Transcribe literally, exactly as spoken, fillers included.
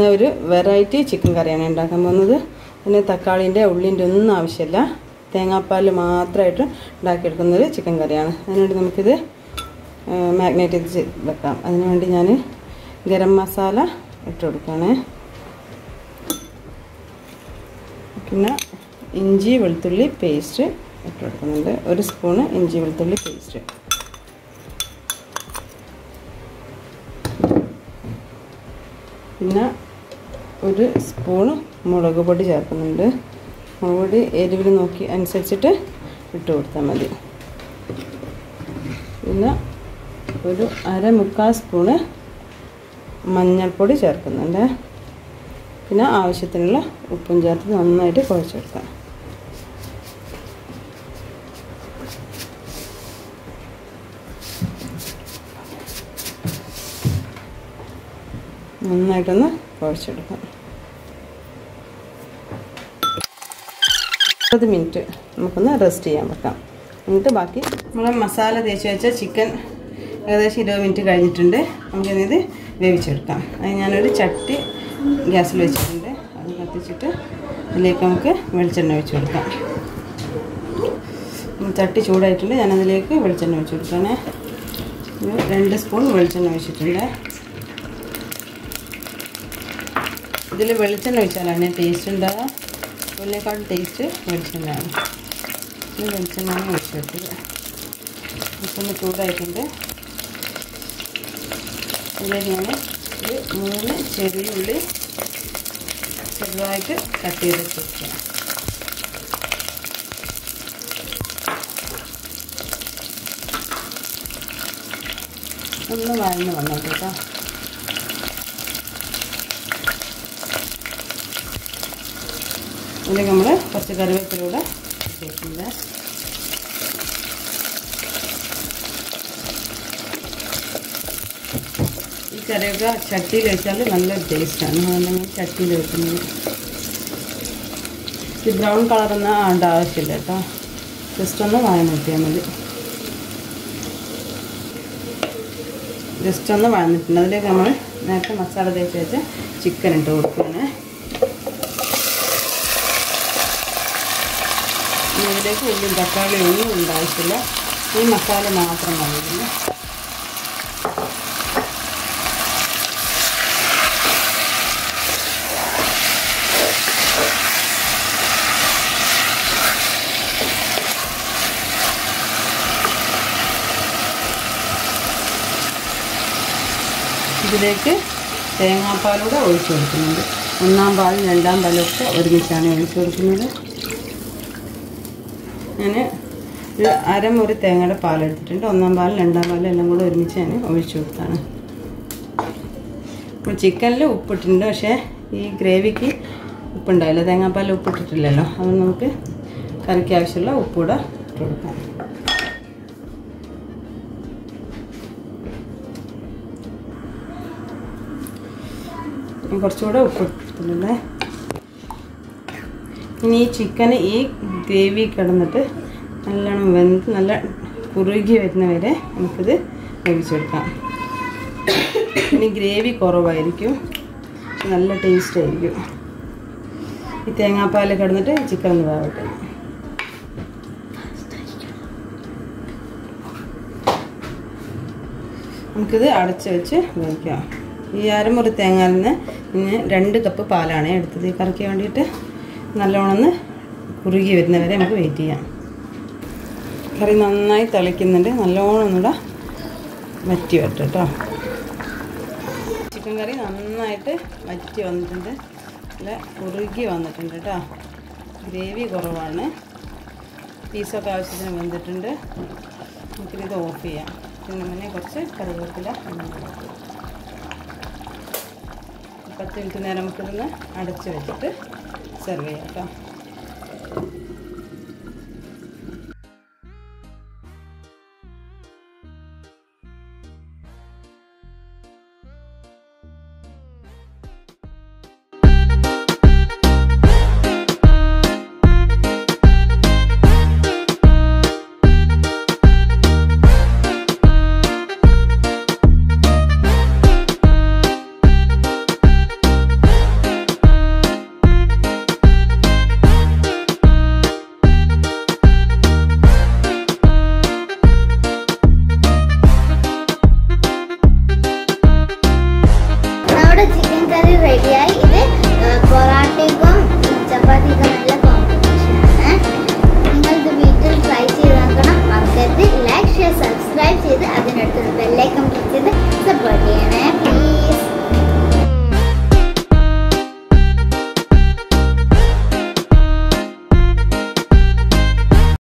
ഒരു variety chicken കറിയാണ് ഉണ്ടാക്കാൻ പോകുന്നത്. പിന്നെ തക്കാളിൻ്റെ ഉള്ളിൻ്റെ ഒന്നും ആവശ്യമില്ല, തേങ്ങാപ്പാൽ മാത്രമായിട്ട് ഉണ്ടാക്കിയെടുക്കുന്നൊരു ചിക്കൻ കറിയാണ്. അതിനുവേണ്ടി നമുക്കിത് മാഗ്നേറ്റ് ചെയ്ത് വെക്കാം. അതിനുവേണ്ടി ഞാൻ ഗരം മസാല ഇട്ട് കൊടുക്കുകയാണ്. പിന്നെ ഇഞ്ചി വെളുത്തുള്ളി പേസ്റ്റ് ഇട്ട് കൊടുക്കുന്നുണ്ട്, ഒരു സ്പൂണ് ഇഞ്ചി വെളുത്തുള്ളി പേസ്റ്റ്. പിന്നെ ഒരു സ്പൂണ് മുളക് പൊടി ചേർക്കുന്നുണ്ട്. മുളക് പൊടി എരിവിൽ നോക്കി അനുസരിച്ചിട്ട് ഇട്ട് കൊടുത്താൽ മതി. പിന്നെ ഒരു അര മുക്കാൽ സ്പൂണ് മഞ്ഞൾപ്പൊടി ചേർക്കുന്നുണ്ട്. പിന്നെ ആവശ്യത്തിനുള്ള ഉപ്പും ചേർത്ത് നന്നായിട്ട് കുഴച്ചെടുക്കാം. നന്നായിട്ടൊന്ന് കുഴച്ചെടുക്കാം. മുപ്പത് മിനിറ്റ് നമുക്കൊന്ന് റെസ്റ്റ് ചെയ്യാൻ വെക്കാം. എന്നിട്ട് ബാക്കി നമ്മൾ മസാല തേച്ച് വെച്ച ചിക്കൻ ഏകദേശം ഇരുപത് മിനിറ്റ് കഴിഞ്ഞിട്ടുണ്ട്. നമുക്കിത് വേവിച്ചെടുക്കാം. അത് ഞാനൊരു ചട്ടി ഗ്യാസിൽ വെച്ചിട്ടുണ്ട്. അത് കത്തിച്ചിട്ട് അതിലേക്ക് നമുക്ക് വെളിച്ചെണ്ണ ഒഴിച്ച് കൊടുക്കാം. ചട്ടി ചൂടായിട്ടുണ്ട്, ഞാനതിലേക്ക് വെളിച്ചെണ്ണ ഒഴിച്ച് കൊടുക്കുകയാണ്. രണ്ട് സ്പൂൺ വെളിച്ചെണ്ണ ഒഴിച്ചിട്ടുണ്ട്. ഇതിൽ വെളിച്ചെണ്ണ ഒഴിച്ചാലാണ് ടേസ്റ്റ് ഉണ്ടാകുക. ഉള്ളിനേക്കാളും ടേസ്റ്റ് വെളിച്ചെണ്ണയാണ്. ഇത് വെളിച്ചെണ്ണയാണ് ഒഴിച്ച് വെച്ചത്. വെളിച്ചെണ്ണ ചൂടായിട്ടുണ്ട്. ഇതിലേക്ക് ഞാൻ ഒരു മൂന്ന് ചെറിയ ഉള്ളി ചെറുതായിട്ട് കട്ട് ചെയ്ത് വെച്ചിരിക്കണം. ഒന്ന് വഴന്ന് വന്നോട്ടെ കേട്ടോ. ഇതിലേക്ക് നമ്മൾ കുറച്ച് കറിവേപ്പിലൂടെ ചേർക്കുന്നത്. ഈ കറിയൊക്കെ ചട്ടിയിൽ വെച്ചാൽ നല്ലൊരു ടേസ്റ്റാണ്. അതുകൊണ്ട് ചട്ടിയിൽ വെക്കുന്നത്. ഈ ബ്രൗൺ കളറൊന്നും ആണ്ട ആവശ്യമില്ല കേട്ടോ, ജസ്റ്റ് ഒന്ന് വഴന്ന് കിട്ടിയാൽ മതി. ജസ്റ്റ് ഒന്ന് വഴന്നിട്ടുണ്ട്. അതിലേക്ക് നമ്മൾ നേരത്തെ മസാല തേച്ച് വെച്ച ചിക്കൻ ഇട്ട് കൊടുക്കുകയാണ്. ഇതിലേക്ക് ഉള്ളിയും തക്കാളിയും ഒന്നും ഉണ്ടായിട്ടില്ല, ഈ മസാല മാത്രം മതി. ഇതിലേക്ക് തേങ്ങാപ്പാലൂടെ ഒഴിച്ചു കൊടുക്കുന്നുണ്ട്. ഒന്നാം പാലും രണ്ടാം പാലൊക്കെ ഒരുമിച്ചാണ് ഒഴിച്ചു കൊടുക്കുന്നത്. ഞാൻ ഒരു അരമുറി തേങ്ങയുടെ പാലെടുത്തിട്ടുണ്ട്. ഒന്നാം പാലും രണ്ടാം പാലും എല്ലാം കൂടെ ഒരുമിച്ച് ഞാൻ ഒഴിച്ചു കൊടുത്താണ്. ഇപ്പോൾ ചിക്കനിൽ ഉപ്പിട്ടിട്ടുണ്ട്, പക്ഷേ ഈ ഗ്രേവിക്ക് ഉപ്പുണ്ടാവില്ല, തേങ്ങാപ്പാലിൽ ഉപ്പിട്ടിട്ടില്ലല്ലോ. അതുകൊണ്ട് നമുക്ക് കറിക്ക് ആവശ്യമുള്ള ഉപ്പൂടെ ഇട്ട് കൊടുക്കാം. കുറച്ചുകൂടെ ഉപ്പ് ഇട്ടിട്ടുണ്ട്. ഇനി ഈ ചിക്കന് ഈ ഗ്രേവി കിടന്നിട്ട് നല്ലോണം വെന്ത് നല്ല കുറുകി വരുന്ന വരെ നമുക്കിത് വേവിച്ചെടുക്കാം. ഇനി ഗ്രേവി കുറവായിരിക്കും, നല്ല ടേസ്റ്റ് ആയിരിക്കും. ഈ തേങ്ങാപ്പാൽ കിടന്നിട്ട് ചിക്കൻ ഒന്ന് വേവട്ടെ. നമുക്കിത് അടച്ച് വെച്ച് വേവിക്കാം. ഈ അരമുറി തേങ്ങയിൽ നിന്ന് പിന്നെ രണ്ട് കപ്പ് പാലാണ് എടുത്തത് ഈ കറിക്ക് വേണ്ടിയിട്ട്. നല്ലോണം ഒന്ന് കുറുകി വരുന്നവരെ നമുക്ക് വെയിറ്റ് ചെയ്യാം. കറി നന്നായി തിളയ്ക്കുന്നുണ്ട്, നല്ലോണം ഒന്നുകൂടെ വറ്റി വരട്ടെ കേട്ടോ. ചിക്കൻ കറി നന്നായിട്ട് വറ്റി വന്നിട്ടുണ്ട്, നല്ല കുറുകി വന്നിട്ടുണ്ട് കേട്ടോ. ഗ്രേവി കുറവാണ്, പീസൊക്കെ ആവശ്യത്തിന് വെന്തിട്ടുണ്ട്. നമുക്കിത് ഓഫ് ചെയ്യാം. പിന്നെ മുന്നേ കുറച്ച് കറിവേപ്പില പത്ത് മിനിറ്റ് നേരം നമുക്കിതൊന്ന് അടച്ച് വെച്ചിട്ട് സെർവ് ചെയ്യാം കേട്ടോ.